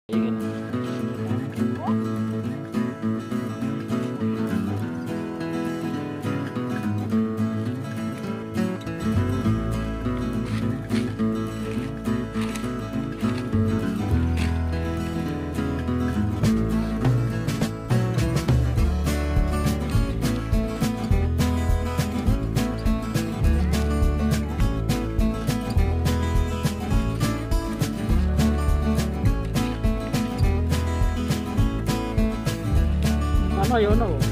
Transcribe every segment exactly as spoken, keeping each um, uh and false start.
Ano yun oh?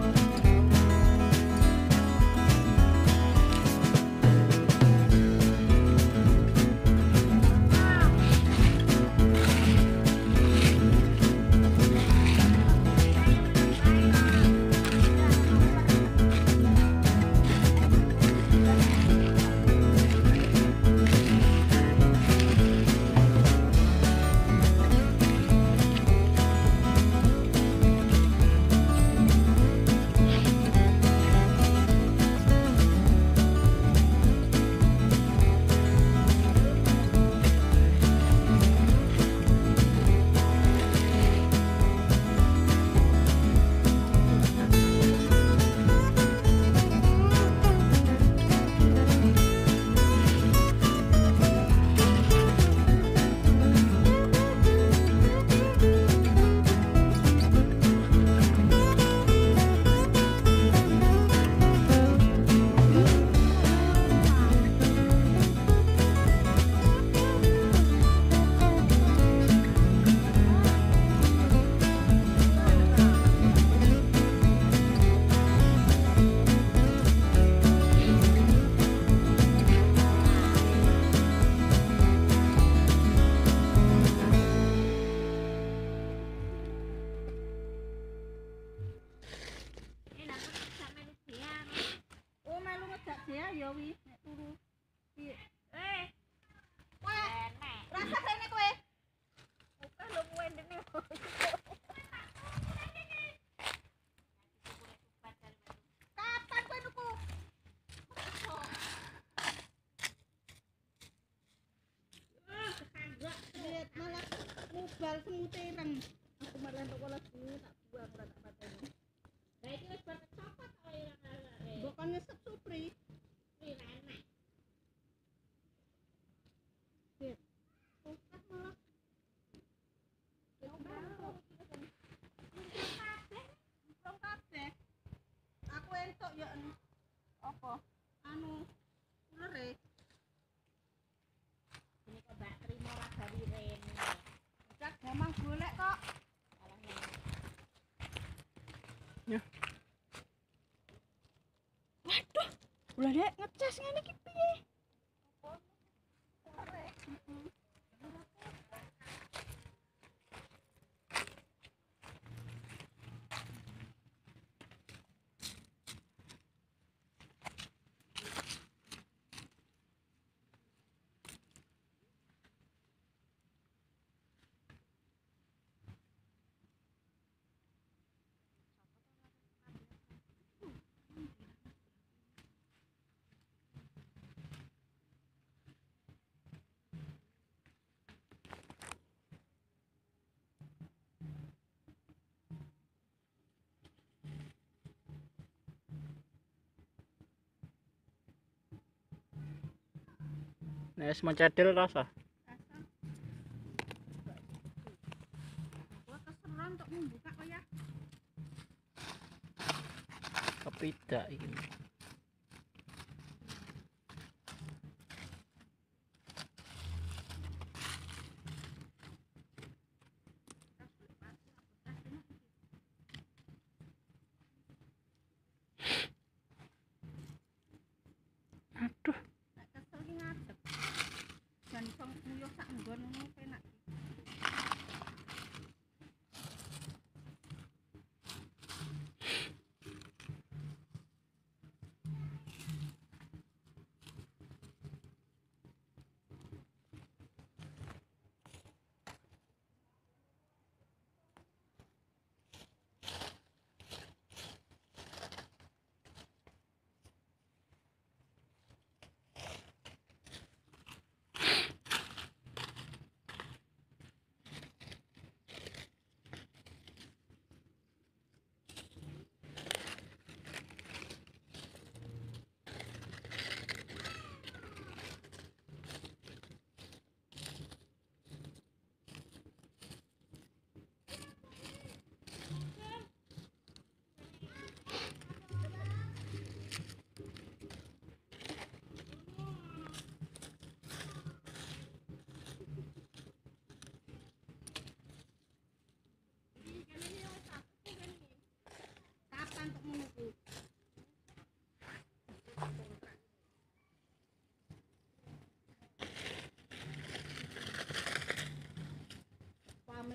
Ya wis nek turu. Piye? Eh. Wah, rasa rene kowe. Bukan lo kowe ndene. Kapan kowe nuku? Kagak lihat malah mubal semute ireng. Aku malah entuk welas tak buang ora tak pateni. Lah iki wis bar kecopot kok ireng-ireng. Bukan nyesep supri. Aku entuk ya apa anu ulere ini kok mbak terima lah dari rene cak ngomong golek kok ya waduh ulah dek ngecas ngene iki piye Nek wis mencedil rasa. gua keseran untuk membuka kok ya Kepidak iki. Aduh, nek kesel ki ngadeg jan iso nguyuh sak nggon ngono penak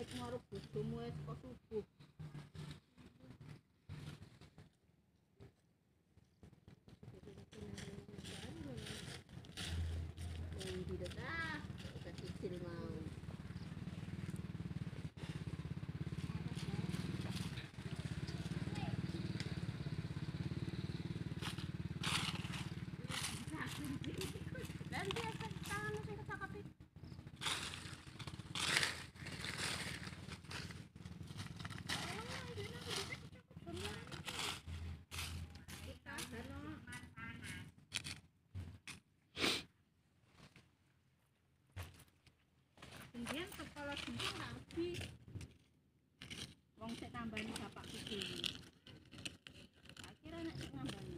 pamit karo bojomu wis kok subuh. Kemudian kepala gunting nggak lebih wong sik nambani bapak gede akhirnya nek sik nambani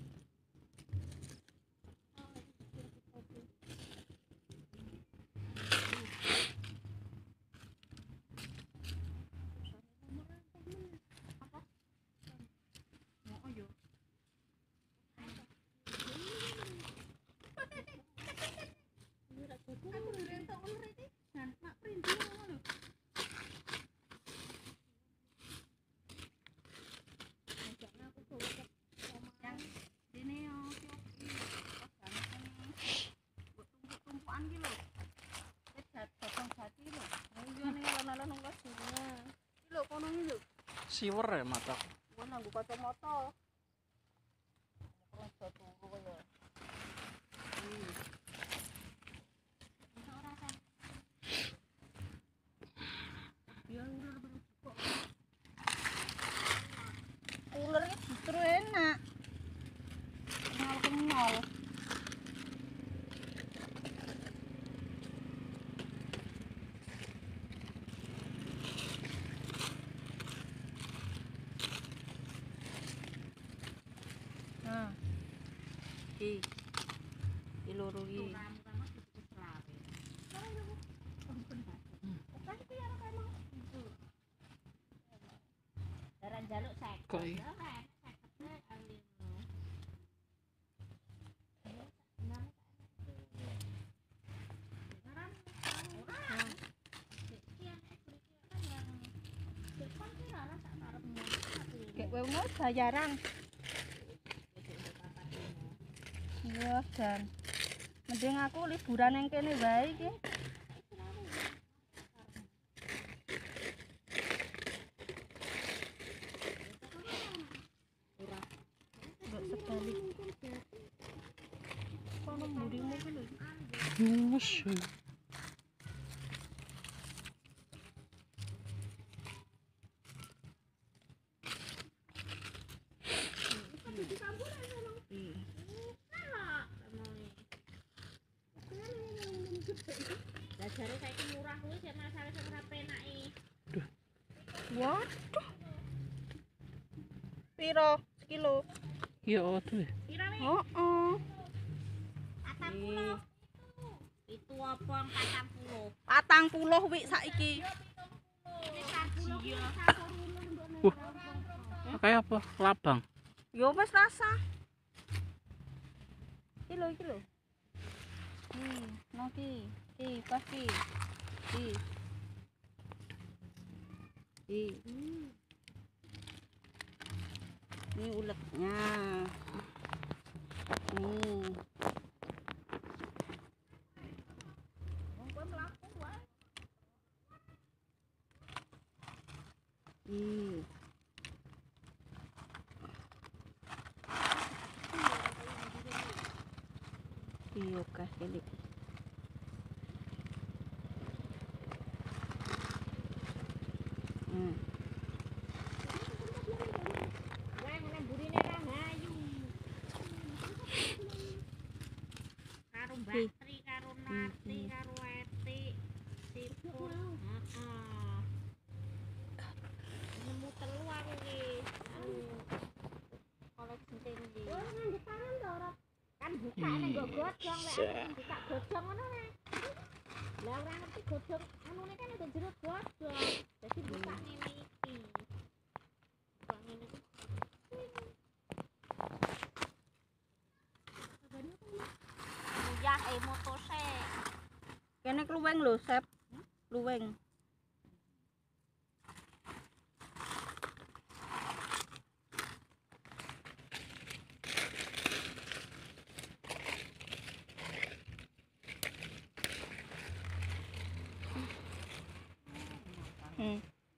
siwer ya mata. Gua nanggu kacamata. Terus turu ya. Hmm. Ora kan. Ya ular kok. Ularnya justru enak. Kenyal-kenyal. Iki iki loro iki. Daran jaluk sek. Kok Kayak wewe bayaran. Iya, dan mending aku liburan yang kene wae iki. Ora. Enggak sekali. Kono mburimu ki lho. Mus. Jare saiki murah kuwi sik masalah sing ora penake. Waduh. Piro sekilo? Ya tuh. Pira wi? Heeh. patang puluh. Itu apa patang puluh? patang puluh wik saiki. Ini sepuluh ki Wah. Kayak apa? Labang. Yo wis rasa. Iki lho iki lho. Hmm, no ki. Ki, pas ki. Ki. Ki. Ini uletnya. Nih. Nih. Iya kah ini. Hmm. Wae ngene mburine Rahayu. Karo Mbak karo Nati, karo Eti, Sipur. Heeh. Nemu telu aku iki. Koleksi tinggi. Oh, nganggo tangan to ora? Kan buka nek nggo godhong lek buka godhong ngono nek. Lah ora ngerti godhong anune kan ada jero godhong. Dadi buka ngene iki. Buka ngene iki. Ya eh motose. Kene kluweng lho, Sep. Kluweng. Hmm.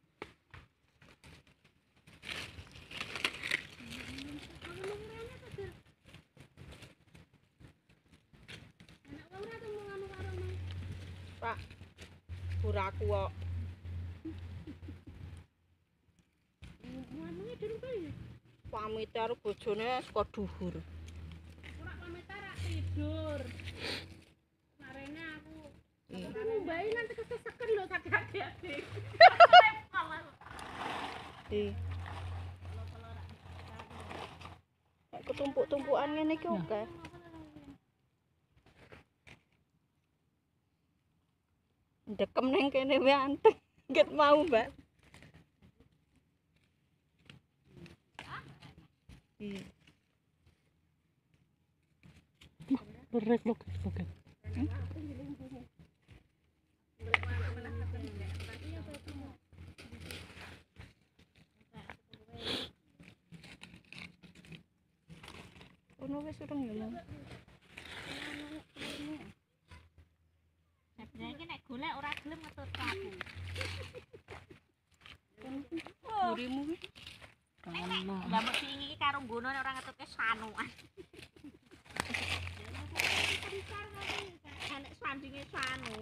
Pak, buraku kok. Ngomongnya dulu kali. Pamit karo bojone saka dhuwur. Ora pamit rak tidur. Marene aku. Iya. Aku mbae nanti keseseken lho sakit-sakit. Iya. Nek ketumpuk-tumpukan ngene iki oke. Dekem neng kene wae anteng. Ket mau, Mbak. Iya. Berek loket loket. Ono wis urung ya, Mang. Sebenarnya nek golek ora gelem ngetut aku. Burimu ki. Ono. Lah mesti iki karo nggono nek ora ngetutke sanuan. Enek sandinge sanu.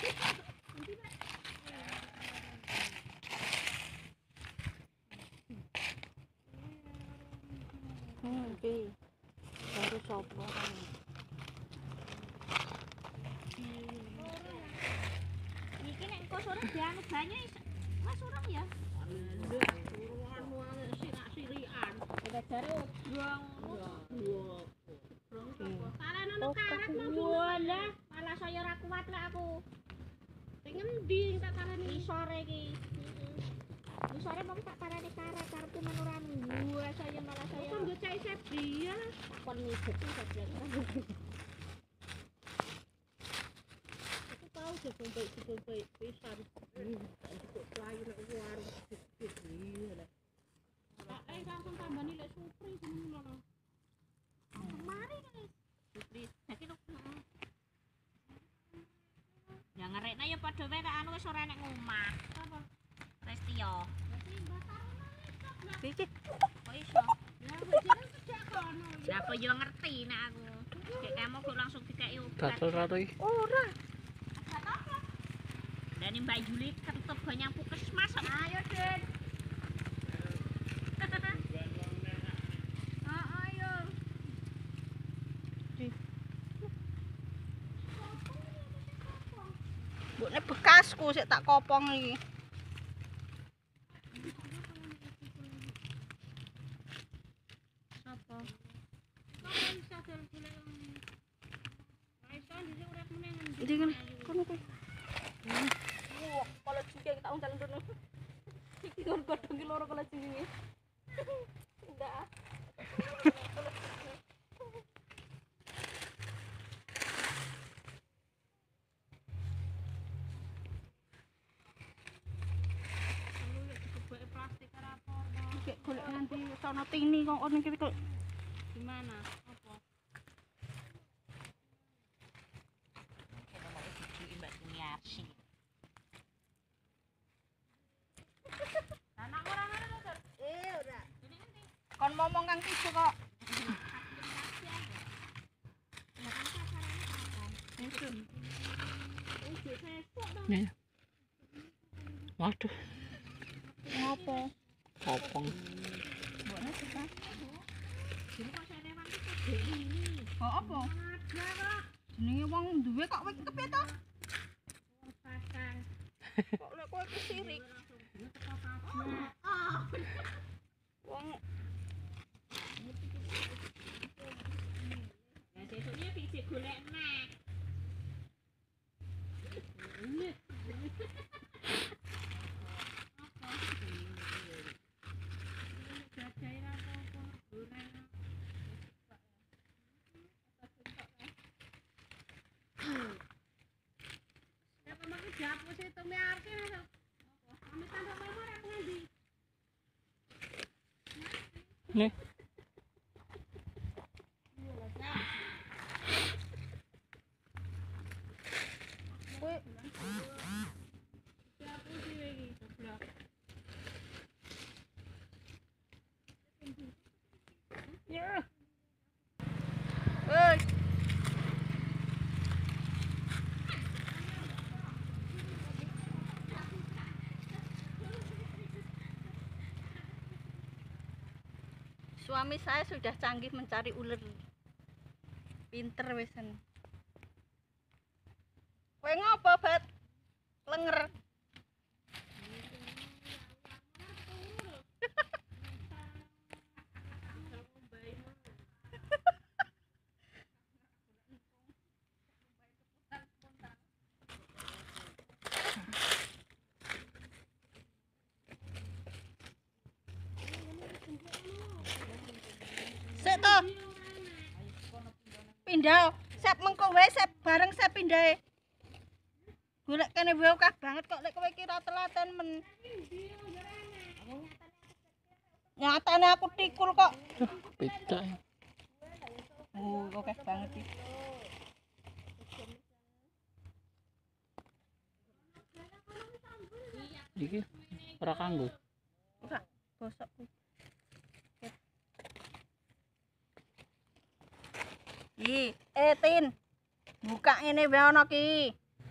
Hmm, oke. Baru sapa? Iki nek engko sore dianu banyu Mas urung ya? Suruhan wae sirak-sirikan. Udah jare obrong ngono. Karen ono karet walah, malah saya ora kuat lek aku. Sing endi tak tarani sore iki? Heeh. Sore mung tak tarani karet karepku men ora nunggu saya malah saya. Kok nggo cai Sepdia? Kon mijet iki tahu sih sampai sampai pisan. Kok playu nek warung gede lah. Tak eh langsung tambani lek supri ngono. Mari guys. Supri, saiki lho. Ya ngerekna ya padha wae kok anu wis ora nek ngomah. Apa? Restio. Iki Kok iso? Ya bojone sejak kono. Lah apa yo ngerti nek aku. Kayak kamu kok langsung dikeki obat. Gatel ra to iki? ora. Dan Mbak Juli ketutup banyak puskesmas. Ayo, Den. Oh, ayo. Mbokne bekasku sik tak kopong iki. Apa? Kok iso golek ngene? Iso dhisik urip meneh ngendi? Ndi ngene? Kono kowe. Wah, kalau jengking tak undang dulu. Iki kon godhong ki loro kalau jengking. Enggak. Plastik ora apa? Iki golek nganti sono tini kok ono iki kok. Gimana? Apa? Mbak Juniarsi. Anak ora ngono lho, Eh, ora. Kon ngomong Kang Tijo kok. Nih. Waduh, Ngopo? kopong. Mbokne suka. Jadi kok saya lewat itu gede ini. Kok apa? Ada kok. Jenenge wong duwe kok kowe kepiye to? Pasang. Kok lek kowe kesirik. Wong Ya sesuknya bisa golek neh. Japus itu miarke apa? Pamitan sama mama ora pengendi? Nih, kowe Japus iki goblok. Suami saya sudah canggih mencari ular. Pinter wesen. Kowe ngopo, Bet? Lenger. Sik to. Pindah. Sep mengko wae sep bareng sep pindah. Golek kene wae akeh banget kok lek kowe kira telaten men. Nyatane aku tikul kok. Beda. Oh, akeh banget iki. Iki ora kanggo. Ora, bosok ku. Ih, eh Tin. Buka ngene wae ana ki.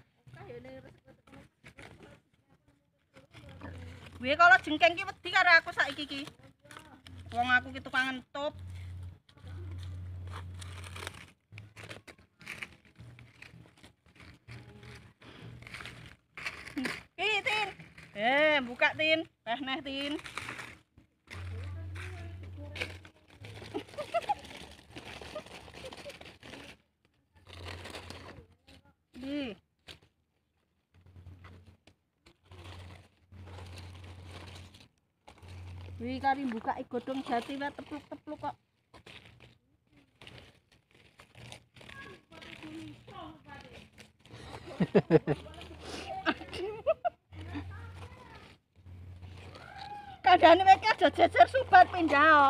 Kuwi kalau jengkeng ki wedi karo aku saiki ki. Wong aku ki tukang ngentup. Ki Tin. Eh, buka Tin. Teh neh Tin. Di. Wih kari buka godhong jati wae tepluk-tepluk kok. Kadane iki aja jejer subat pindah.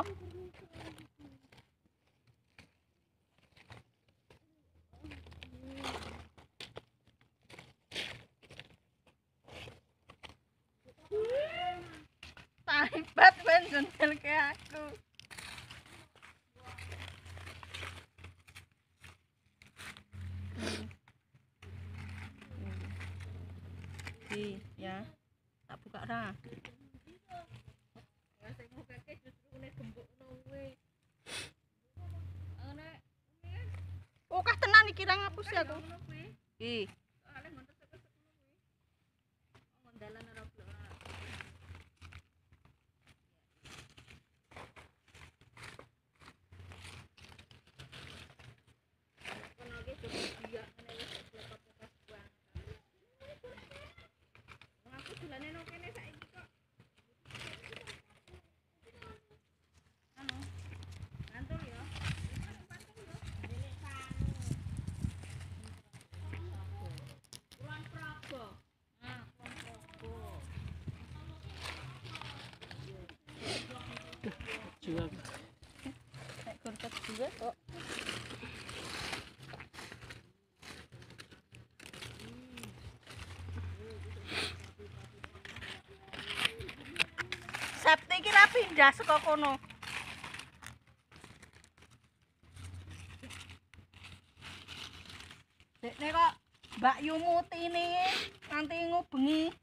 Taibat ben jendel ke aku. Di, ya. Tak buka ra. Oh, kah tenan iki ra ngapus ya aku. Ih. Juga. Nek gontet juga kok. Septi iki ra pindah saka kono. Dekne kok Mbak Yu mutine nganti ngubengi.